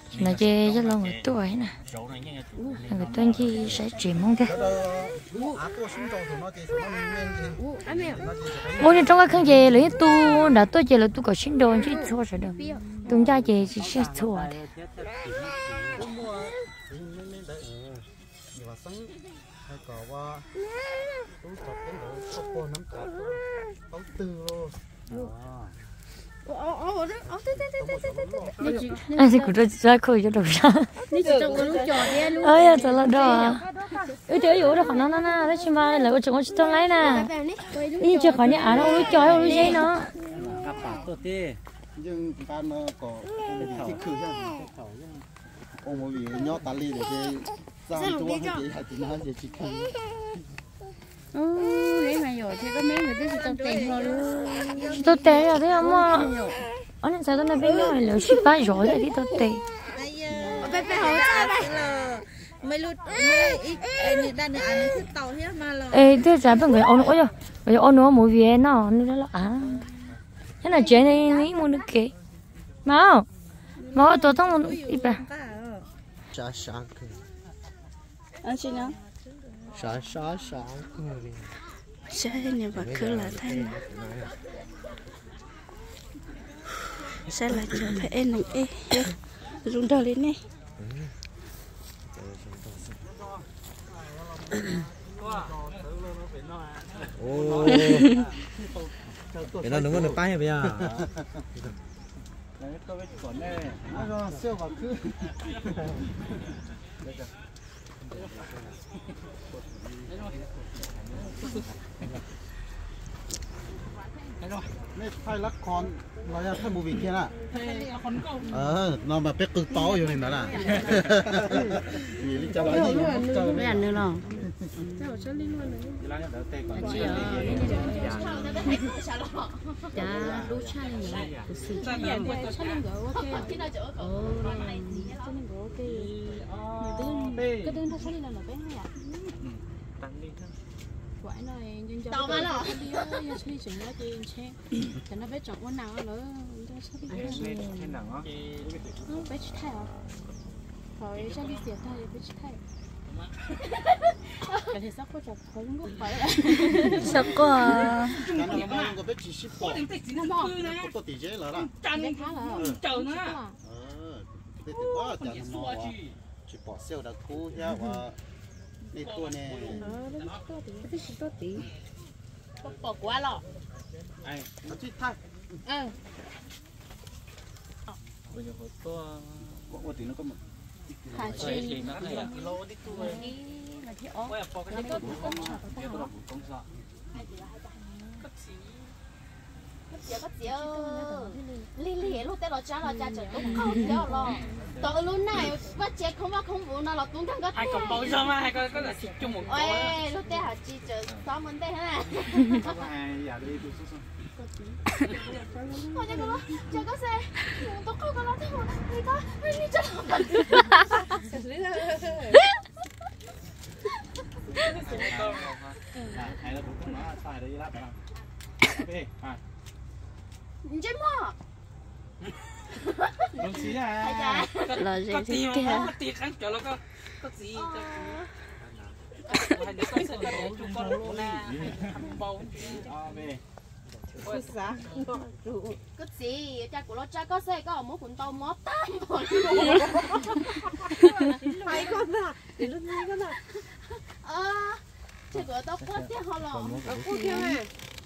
nó chơi rất lâu người tuổi nè người tuổi gì sẽ chuyển mong thế ôi trong cái khăn gì lấy tu đã tôi chơi là tu có xin đồ chứ thua rồi đâu tung ra chơi chỉ sẽ thua đấy anh thì cũng ra khơi cho đầu ra ơi thật là đó chơi vô đó còn nó đó chứ mà lại có chúng tôi lấy nè đi chơi khỏi nhà nó ôi chơi ôi chơi nó nhưng ta nó có cái khử ra ông một vị nhỏ tali để cái giang chua hay gì hay thì nó gì chỉ khử đấy mà rồi thì có mấy người tới tao tiền thôi luôn tôi té rồi đấy không mà anh sao tôi nói với nhau là ship ba rồi đấy đi tôi té ไปหอจ้าไปไม่รู้ไม่นี่ด้านนี้อันนี้คือเต่าเฮียมาเลย ê thế giá bằng người ông ơi rồi ông nó mỗi việc nó là thế là chuyện này nghĩ muốn được kể mà tôiต้องmuốn đi bà sáng anh xin nó sáng sẽ như vậy cứ là thế này sẽ là cho phải em này dùng đầu lên này cái nó đúng có được bay bây giờ siêu vào cứนี่ไทยละครเราจะทำบูบีเกียน่ะเรามาเป็กกึ่งโต๊ะอยู่ในนั้นน่ะมีลิจ่าอะไรนี่ไม่อันนึงหรอจ้าลูกชายเนี่ยคือสิจ้าเนี่ยชายเนี่ยโอเคโอ้ชายเนี่ยโอเคก็ดึงถ้าชายเนี่ยเราไปให้อ่ะquậy này nhưng cho nó đi chơi chuyện đó chơi chơi thì nó biết chọn con nào nữa cho sao đi biết thay à rồi sao đi tiệt thay biết thay cái thì sao có chọn không có phải sao có cái nó có biết chỉ ship bỏ có tỷ chế là cái khá là chờ nữa cái thứ đó chẳng nó chỉ bỏ sale đã cũ nha và đi tua nè bỏ quá lọ ai nó chỉ thay bây giờ có tí nó có một thả chi nó là kilo đi tua là thì ó quay bỏ cái này công sợ có gì li lúc tới nó trả là trả chừng không thiếu lo tao lúc này bắt chết không vụ nào là cũng thằng cái hai con bao giờ mà hai con có là xịt chung một ôi lúc tới hả chị chờ 6 vấn đề hả ai giờ đi tôi thôi cho nó chờ có xe tôi không có lo thế mà người ta đi cho nó hay là cũng nó xài đấy lắm đi chơi mò đúng xí à là gì có thế tiền có tiền kháng trở nó có gì hai đứa con sẽ để chúng con luôn na bầu về cái gì cha của nó cha có xe có một cuốn tàu mót tám mấy con à để lúc này con à cha của tao quất thế họ lò quất thế này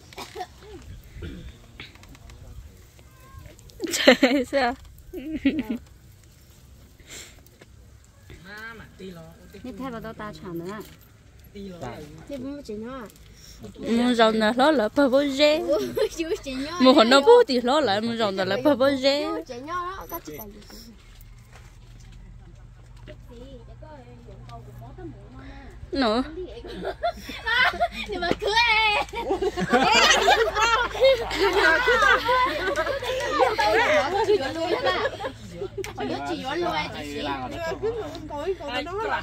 trời saoนี่แทบเราตาฉ่ำนะนี่ไม่จริงอ่ะmình rồng là nó là bơ bơ rê một nó bố thì nó lại mình rồng là bơ bơ rê nữa nhưng mà cưới chỉ có lui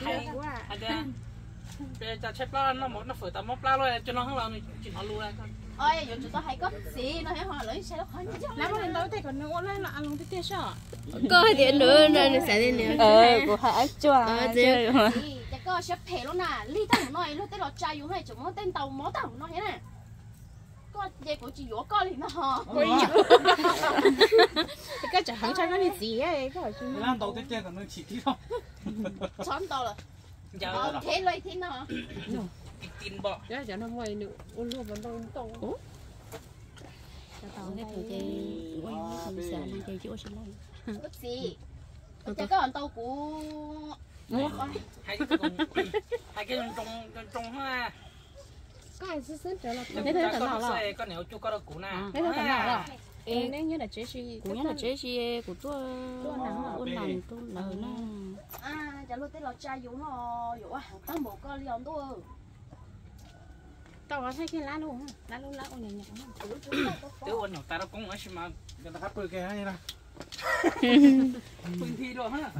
bây giờ chép nó một nó phở tao móc lá rồi cho nó không làm chỉ nó luôn ôi giờ chúng ta hay có gì nó hay hỏi lấy xe nó khó nhớ lắm lên đâu thì còn nữa là ăn luôn tiếp sao có hai tiền nữa nên sẽ đi nữa của hai chua chơi mà chắc có sẽ phê luôn nè ly tao nói lúc tới lọt chai dùng này chúng nó tên tàu máu tàu nó thế này có dây của chị vỗ con thì nó hò cái chả hàng cho nó đi gì ấy cái hỏi chung làm đầu tiên còn nó chỉ tí thôi chọn tàu rồi thế lấy thế nào tin bỏ cái chả nó ngoài nữa ôn luôn vẫn đâu tàu tao cái thời gian quay cái thời gian đi chơi chỗ xin lấy lúc gì chắc có tàu của hai cái trông ha có ai sớm trở lại thế thế nào là con nếu chú có được củ nào thế thế nào là nếu như là chế gì cũng như là chế gì của tôi ôn nặng tôi lời nó à chả lúc tới lọt chai dùng nó dùng à tao một con liòn tôi tao có thấy cái lá luôn lá ôn nhẹ cái ôn nhỏ ta nó cũng ở xem mà người ta hát cười kia hay là bình thi rồi ha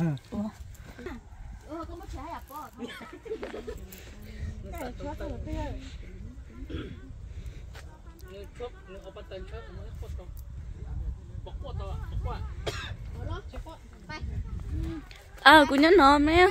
có mất trái à con như chốt như ở bên tên chốt mới quất đâu bóc quất đâu bóc quất cũng nhớ nó mấy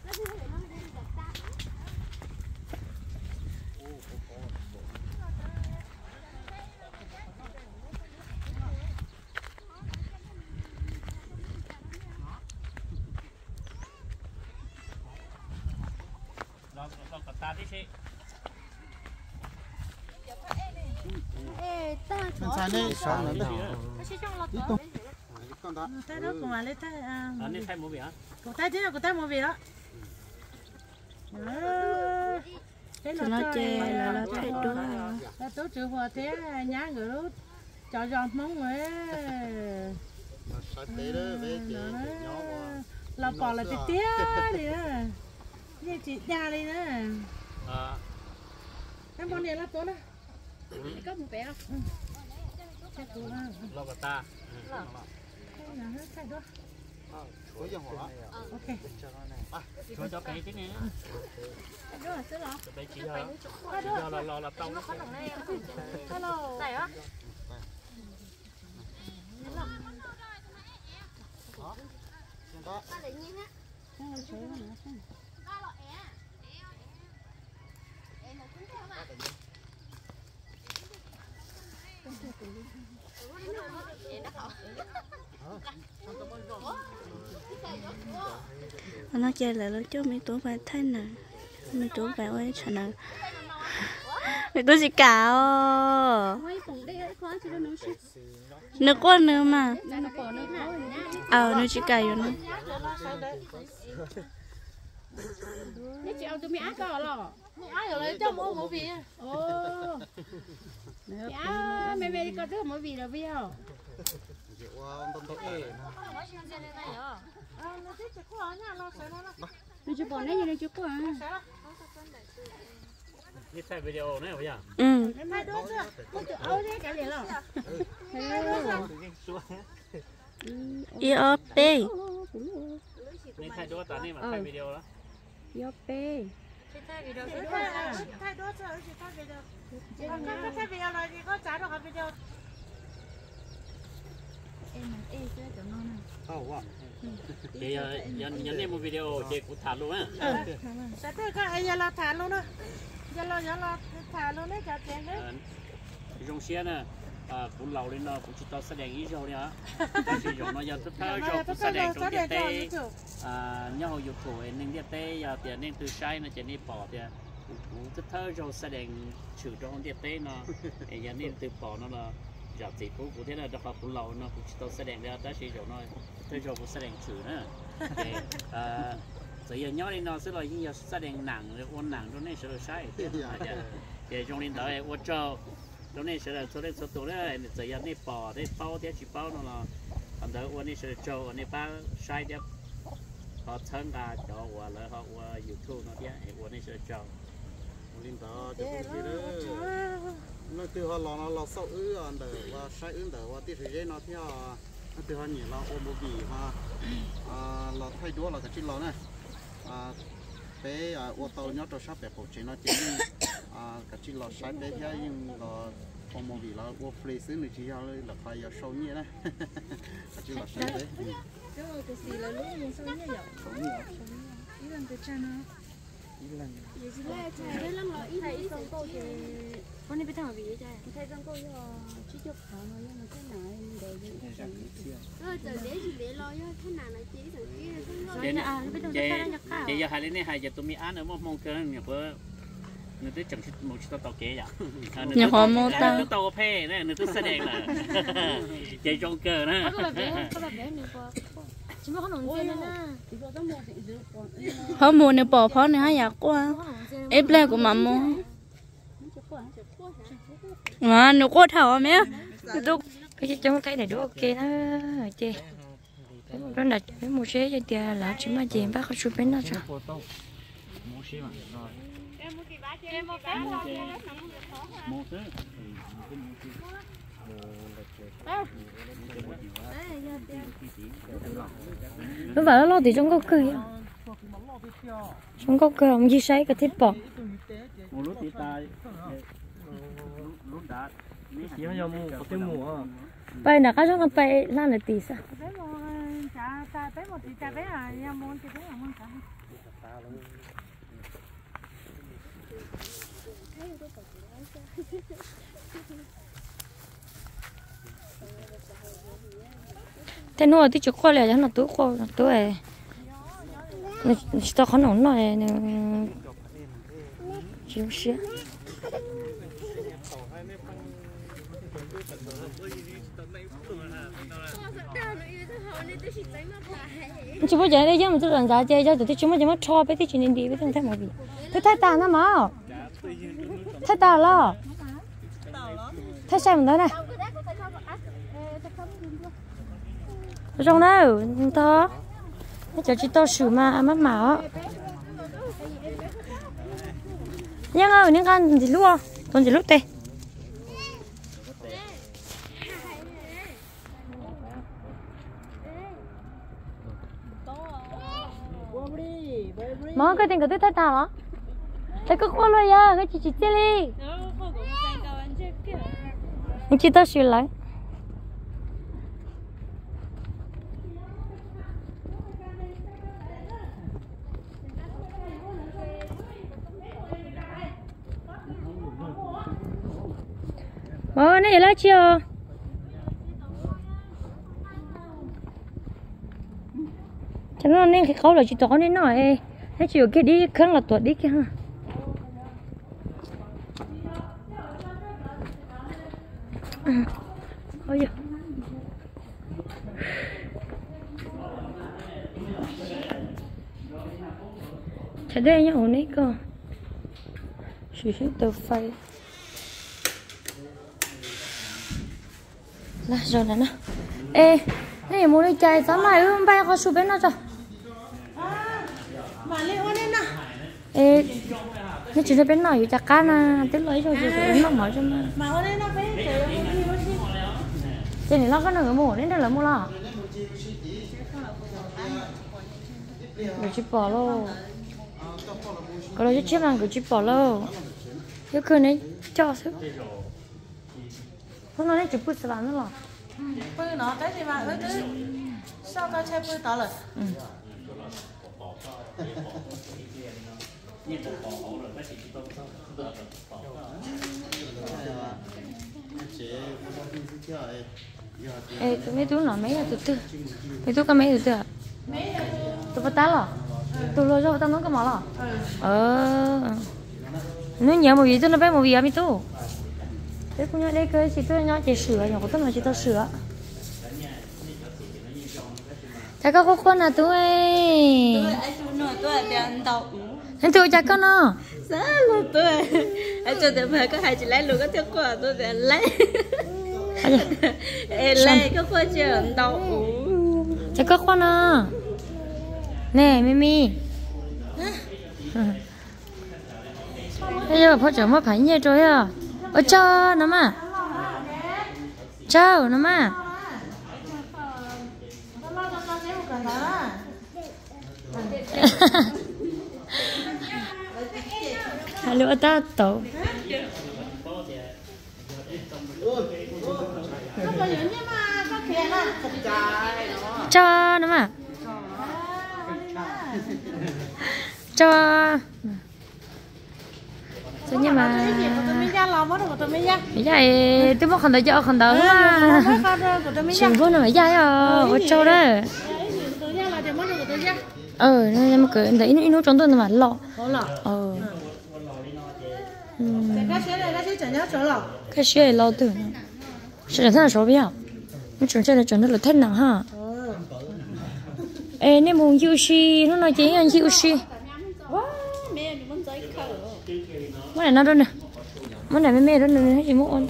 bên trái này sáng nữa đấy con đó tay đó cùng lấy tay anh thay mua gì hả của tay mua gì đó nó chê là thay đua là tôi chịu hòa thế nhá người đó cho giòn móng ấy là bỏ là tía đi nữa như chị cha đi nữa em con này là tốt đó có một bé không lo cả ta ok cho cái này cái chỉ là tao hello này á nó chơi lại nó cho mấy tuổi phải thay nè mấy tuổi phải ơi chả nè mấy tuổi gì cả nước con nữa mà nó chỉ cài rồi nó nếu chị ông tụi mình ăn có rồi ăn rồi cho mua một vị mẹ đi có đứa một vị rồi biết không nó chụp bọn này như nó chụp à đi xem video này bây giờ hai đứa chưa không tự ôi thế cái gì đâu IOP đi thay đứa ta này mà thay video đó IOP thay video thay đứa chưa chỉ thay video có thay video rồi thì có trả được cái video em sẽ cho nó wow chị nhấn em một video chị cũng thả luôn á sẽ tới cái ai là thả luôn đó giờ là thả luôn đấy cả tiền đấy dùng xe nè cũng lâu lên nó cũng chỉ tao sẽ đèn ý rồi nha sử dụng nó giờ tiếp theo cho cũng sẽ đèn trong điện tê nhau dùng thủ nên điện tê giờ tiền nên từ sai nó chỉ nên bỏ tiền cũng tiếp theo cho sẽ đèn trừ trong điện tê nó giờ nên từ bỏ nó là giờ thì cũng thế là đặc cũng lâu nó cũng chỉ tao sẽ đèn ra ta sử dụng nó tới cho cũng sẽ đèn trừ nữa giờ nhau nên nó sẽ là những giờ sẽ đèn nặng rồi ôn nặng nó nên sẽ là sai để trong điện tới ôn cho lúc này sẽ là số lượng số tuổi đấy, giờ giờ này bỏ đấy bao đấy chỉ bao nó là, còn đóวันนี้sẽ choวันนี้ป้าใช้เดี๋ยวhọ thân cả cho và lại họ YouTube nó đấy,วันนี้sẽ cho linh đó cho cũng gì đó nó từ họ lò sâu anh đời và sai đời và tí thời gian nó theo nó từ họ nhỉ lò ôm bột bì mà lò thay đũa là cái chín lò này bé ô tô nhớ cho sắp để phụ chỉ nó chỉ cái chín lò sai bé theo nhưng lò còn một vị là ô phê xứ này chỉ là phải sâu nhẹ này chứ là sai đấy cái mà cái gì là lúc mình sâu nhẹ vậy sâu nhẹ ý lần cái chân á ý lần cái lần là ý thầy xong câu thì con đi biết thằng gì vậy thầy xong câu chỉ chụp họ mà nhưng mà cái nào để chị giờ hai đứa hai giờ tụi mình ăn ở mong cơ nhiều bữa người ta chẳng một chút tàu kế vậy nhiều họ mua tàu người tàu phê này người ta xe đèn là chạy trong cờ đó họ mua nếu bỏ phó này hay giặc quá ép lên của mà mua mà nếu có thảo mẹ cái trong cái này đúng ok đó chị đó là cái một chế cho tiền là chỉ mà chị bác có chụp bên đó rồi nó vào lo thì trong gốc cây trong gốc cây ông gì say cái thịt bò một lúc thì ta lúc đã chỉ có mua một cái mùa bây là cái trong cái bay lan là tí sao thế nuôi thì chụp qua lại cho nó tối qua tối này chỉ tao khó nóng này chịu xía chỉ có vậy đấy chứ mà tôi làm giá chơi cho tụi chúng mới cho bé thì chuyện đi với thằng thay một gì thế thay ta nó mà thay ta lo thay xem đó này trong đâu to nó cho chị to sửa mà mất mạo nhưng mà những con gì luôn con gì lúc tê món cái tiền của tôi thay tao hả? Tôi có qua rồi à, cái chị chơi đi. Chị tao sửa lại. Món này là chưa? Cho nên cái khâu là chỉ tỏ nên nói thế chiều kia đi khăn là tuột đi kia ha ôi giời chả đây nhá ổn đấy cơ chỉ tờ phai là rồi nè ê này mua đi chai sáng mai hôm bay có số bên nào rồi mà lên ôn lên nè ê nó chỉ là bên nào vậy chả cá na tới lấy rồi rồi bên nào mở cho mà ôn lên nó bên cái này nó có nửa mổ đến đây là mua lo rồi chip bỏ luôn cái đó chip làm cái chip bỏ luôn cái cửa này cho sức hôm nay chụp bút làm nữa rồi bự nó cái gì mà sao tao chơi bự tao rồi ê tụi mấy túi nó mấy là tụi tư mấy túi có mấy tụi tư à tụi bắt tao tụi lo cho tao nói cái mỏ nó nhớ một gì tôi nó bé một gì à mấy túi thế cũng nhớ đây cái chị tôi nhớ chị sửa nhỏ của tôi mà chị tôi sửa chắc có con nào tôi nên tôi chắc con nào sao luôn tôi anh cho tụi mày có hai chị lấy luôn cái thứ của tôi để lấy lấy cái của trường đầu chắc có con nào nè Mimi bây giờพ่อจะมาผ่านเนี่ยจ้อยอ่ะเจ้าน้ำอ่ะเจ้าน้ำอ่ะฮัลโหลตาโต cho nữa mà cho nhưng mà bây giờ tôi mất khẩn cho khẩn đó mà chuyện vô nào bây giờ ở châu đó nhưng mà cái đấy nó trong tôi là lọ cái xe lọ từ sẽ là số biểu nó chuẩn chơi là chuẩn là thân nặng ha nên muốn yêu si nó nói chuyện anh yêu si món này nó đâu nè món này mẹ đó nè hay gì muốn ăn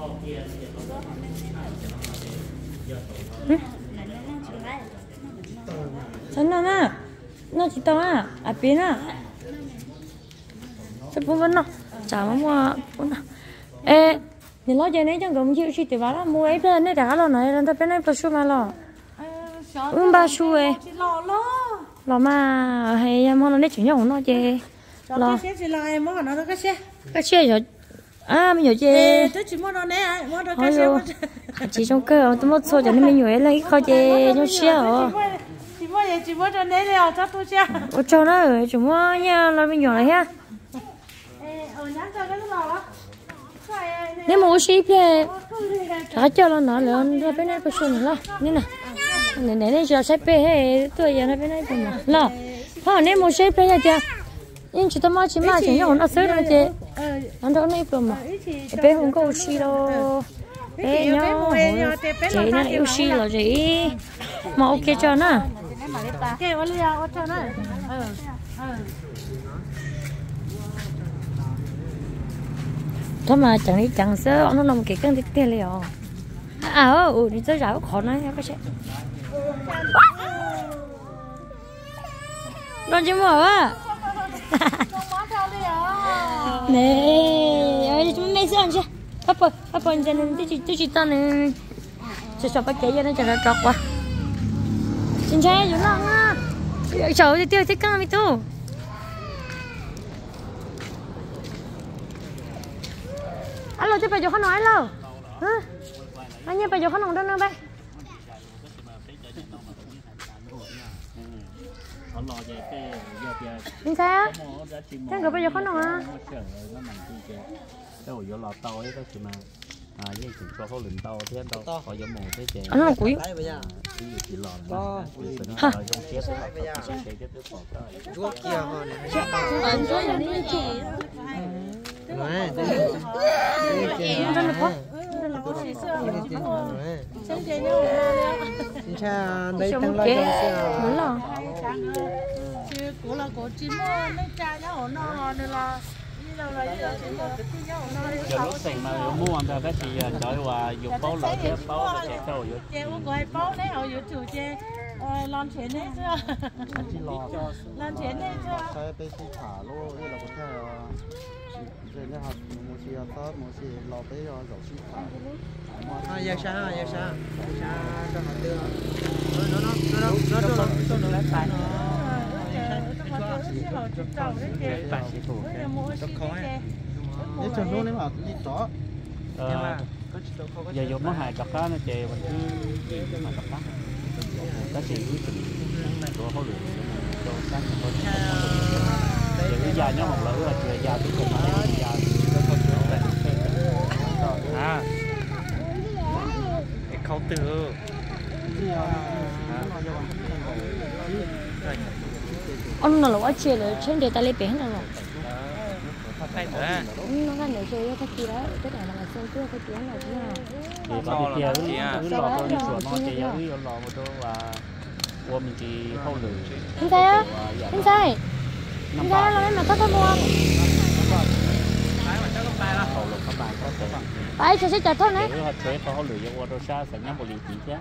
sao nó chỉ to à bên sao bún bún nó chả mua bún nhìn lo chơi này chẳng còn chịu thì bảo là mua ấy bên này đã lo này là bên này bao nhiêu mà lo bao nhiêu lo mà hay món nó này chỉ nhau nó chơi lo cái xe rồi mình nhớ chơi chỉ trong cơ tôi mất số cho nên mình nhớ lấy kho chơi trong xe rồi chỉ mua cho nên là cho tôi chơi cho nó ở chúng nha là mình nhớ lại ha nếu mà ship thì trả cho nó là bên này có số nữa nè này cho ship hay tôi giờ nó bên này cũng là nếu mà ship thì giờ nhưng chỉ tao mà chỉ nhau nó sớm rồi chứ anh đó này cũng mà bé không có ship đâu bé nhau chị nó yêu ship là gì mà ok cho nó thôi mà chẳng sơ nó nằm cái cân thịt kia liền đi tới rau khó nói cái gì con chim mở nè chúng mấy sao chứ papa giờ nên tôi chỉ tao nè sợ bắt chạy nó chẳng trọc quá xin chào chú nó ha cháu thì tiêu thích căng mi tu alo chứ bây giờ không nói đâu hả anh như bây giờ không nói đâu nữa bay anh sao chắc là bây giờ không nói à cái hồi giờ lò tàu ấy đó chị mà với chúng choเขาlửng tàu thế tàu họ giống mồ thế chị anh là quý chỉ lò đó ha trong chết chúa kia họ anh chúa là đi chị này xin chào đây tăng lo đúng rồi cô là cô chỉ mua mấy chai nhau nó nên là giờ lúc sinh mà mua ăn ra cái gì trời hòa dùng bao lợn chế bao chế trâu vậy chế uống gói bao đấy họ dùng chủ chế lon chén đấy chưa lon chén đấy chưa sai bé xí thả luôn đây là có thể rồi này học một xí tát một xí lò bé rồi dầu xí thả giờ sao cho nó đưa nó lấy tài chừng luôn đấy mà đi chó giờ dùng nó hại chọc cá nó chè mình cứ mà chọc cá cá xì của họ lựa cho cá giờ cái da nó một lỡ là chè da cuối cùng là da cái khâu từ ông nó là chơi là trên để ta lấy biển rồi nó ngay để chơi cái kia đó cái này là sơn cưa cái tiếng này thế nào thì có cái kia cứ lò tôi đi sửa nó thì giờ cứ lò một đôi và qua mình chỉ khâu lửa anh sai là mà có mua phải cho sẽ chặt thôi nè họ thuê khâu lửa cho qua đôi xa sẽ nhắm một lít tí thế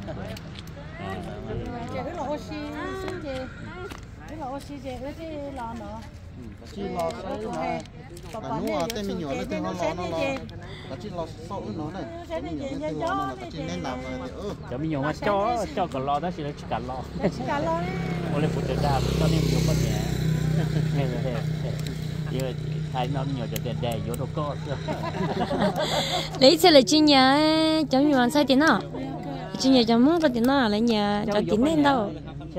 cái lò oxy cái lò oxy cái lò nữa chỉ lò sấy mà cả nua tên mình nhỏ lên tên nó lò cả chỉ lò sâu nó này tên mình nhỏ lên tên nó cả chỉ nên làm thì cho mình nhỏ mà cho cả lò đó chỉ là chỉ cả lò ô lên phụ trợ đa cho nên nhiều con nhẹ nghe rồi thế hai năm nhỏ cho tiền đẻ vô đâu có lấy xe là chi nhà cháu nhiều ăn sai tiền nào chỉ nhờ cho muốn có tiền nó lại nhờ cho tiền nên đâu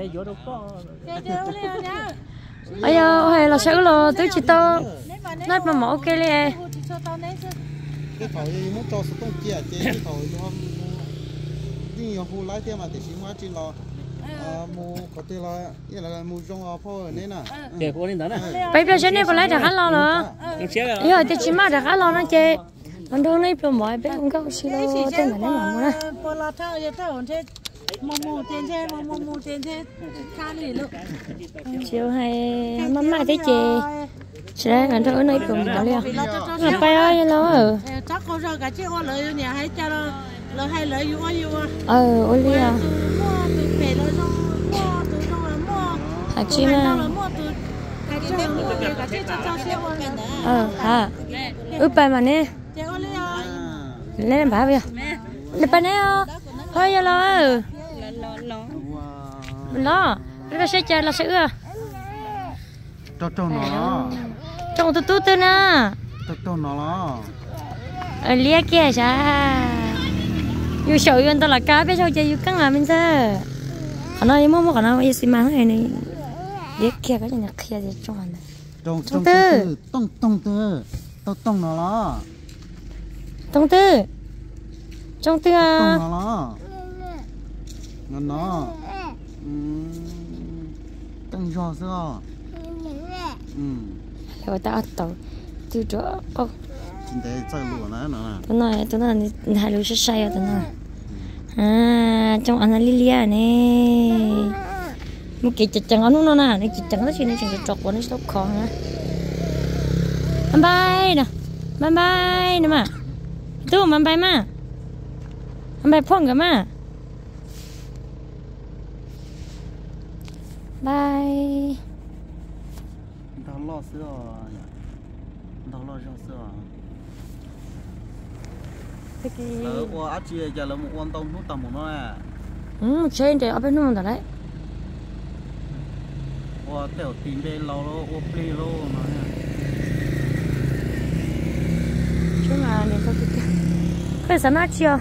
ấy ơi hay là sợ lo tới chỉ to nát mà mỏ ok liền cái thầu muốn cho số tông kia chế cái thầu cho đi hồ lái theo mà để xin hóa trên lo mua có thể là như là mua trong phô này nè để cô lên đó nè bây giờ sẽ này còn lấy được khá lo nữa giờ thì chỉ mà được khá lo nó chơi còn đâu này bây mọi bé không có xí đâu tên là mà mua nè chiều hay mama thấy chị sẽ gần thôi nơi cùng đó liền ngập bay ơi lo chắc cô rồi cả chiếc ô lợi nhà hay cho lo hay lợi yêu ô liền à chị mà hả bay mà nè lên bà bây giờ lên bà nè thôi giờ lo nó sẽ chơi là sữa cho nó trồng tút tút nè cho nó lia kia sao yêu sầu yêu tao là cá biết sao chơi yêu căng à mình sao anh nói mua cái nào xí mang này này lia kia cái này kia thì trồng này trồng tư tông nó trồng tư à nó tăng gió sao rồi tao tao từ chỗ ô để chơi lúa nữa tôi nói hai lúa sai rồi tôi nói à trong anh Lilia nè một cái chật chật nó nè này chật chật nó chỉ nên chật chật của nó stop khó hả bye nè mà tu bye mà bye phong cả mà bye tao lo sữa qua chia giờ là một con tôm nó tầm một nó trên đây ở bênนู้นđấy qua tiểu tìm đây lâu qua play luôn nó chứ mà này sao cái sản nát chưa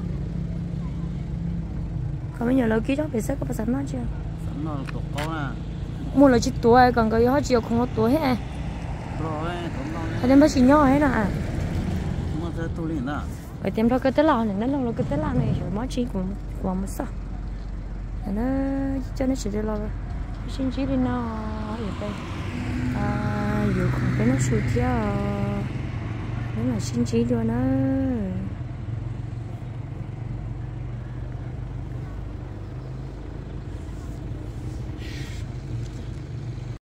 còn bây giờ lâu kỹ đó phải xét có sản nát chưa sản nó tụt có nè mua là chỉ tuổi còn cái họ chiều không có tuổi hết rồi hay đem bác sĩ nhỏ hết à mua ra tu liền à ở tiệm đó cái tết lò này nó cái tết lò này rồi món chi của một sao nó cho nó chỉ được lo xin chỉ đi nó ở đây dù không cái nó sụt theo nếu mà xin chỉ cho nó